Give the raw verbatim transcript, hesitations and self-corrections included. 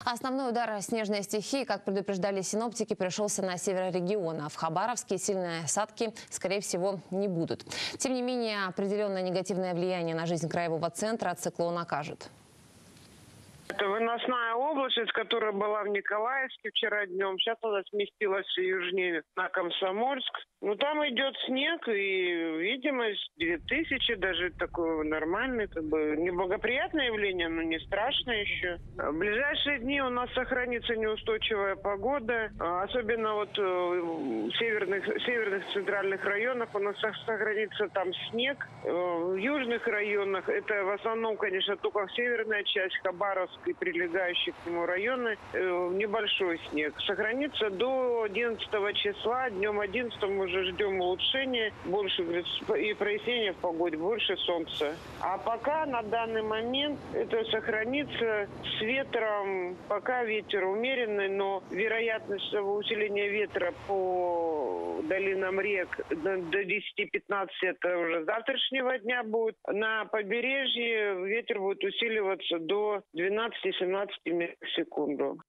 Основной удар снежной стихии, как предупреждали синоптики, пришелся на север региона. В Хабаровске сильные осадки, скорее всего, не будут. Тем не менее, определенное негативное влияние на жизнь краевого центра циклон окажет. Это выносная область, которая была в Николаевске вчера днем. Сейчас она сместилась южнее на Комсомольск. Ну, там идет снег, и видимость две тысячи, даже такое нормальное, как бы неблагоприятное явление, но не страшное еще. В ближайшие дни у нас сохранится неустойчивая погода, особенно вот в северных, северных центральных районах у нас сохранится там снег. В южных районах, это в основном, конечно, только северная часть, Хабаровск и прилегающие к нему районы, небольшой снег. Сохранится до одиннадцатого числа, днем одиннадцатого мы уже ждем улучшения, больше и прояснения в погоде, больше солнца. А пока на данный момент это сохранится с ветром, пока ветер умеренный, но вероятность усиления ветра по долинам рек до десяти-пятнадцати это уже завтрашнего дня будет. На побережье ветер будет усиливаться до двенадцати-семнадцати метров в секунду.